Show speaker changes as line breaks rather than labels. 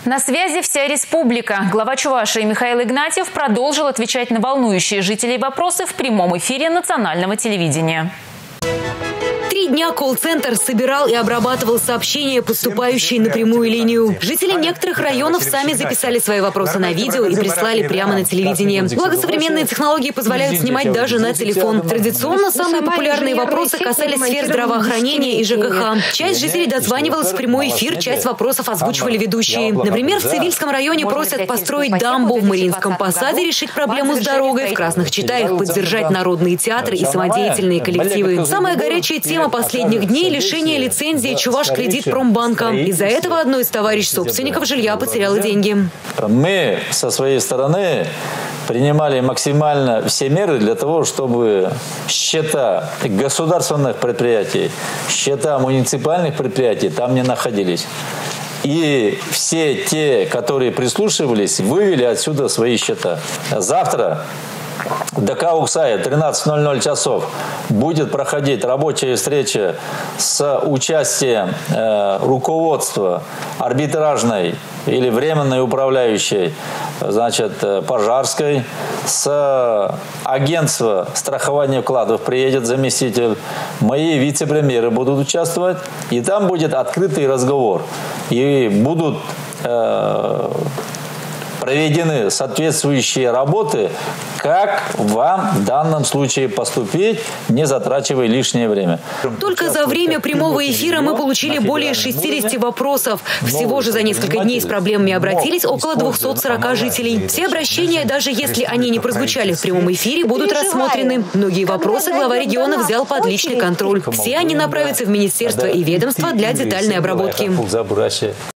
На связи вся республика. Глава Чувашии Михаил Игнатьев продолжил отвечать на волнующие жителей вопросы в прямом эфире национального телевидения.
3 дня колл-центр собирал и обрабатывал сообщения, поступающие на прямую линию. Жители некоторых районов сами записали свои вопросы на видео и прислали прямо на телевидение. Благо, современные технологии позволяют снимать даже на телефон. Традиционно самые популярные вопросы касались сфер здравоохранения и ЖКХ. Часть жителей дозванивалась в прямой эфир, часть вопросов озвучивали ведущие. Например, в Цивильском районе просят построить дамбу, в Мариинском посаде решить проблему с дорогой, в Красных Читаях поддержать народные театры и самодеятельные коллективы. Самая горячая тема последних дней – лишение лицензии Чувашкредитпромбанка. Из-за этого одной из товарищ-собственников жилья потеряла деньги.
Мы со своей стороны принимали максимально все меры для того, чтобы счета государственных предприятий, счета муниципальных предприятий там не находились. И все те, которые прислушивались, вывели отсюда свои счета. Завтра до Кауксая 13:00 часов будет проходить рабочая встреча с участием руководства арбитражной или временной управляющей, Пожарской, с агентства страхования вкладов приедет заместитель, мои вице-премьеры будут участвовать, и там будет открытый разговор, и будут проведены соответствующие работы, как вам в данном случае поступить, не затрачивая лишнее время.
Только за время прямого эфира мы получили более 60 вопросов. Всего же за несколько дней с проблемами обратились около 240 жителей. Все обращения, даже если они не прозвучали в прямом эфире, будут рассмотрены. Многие вопросы глава региона взял под личный контроль. Все они направятся в министерство и ведомство для детальной обработки.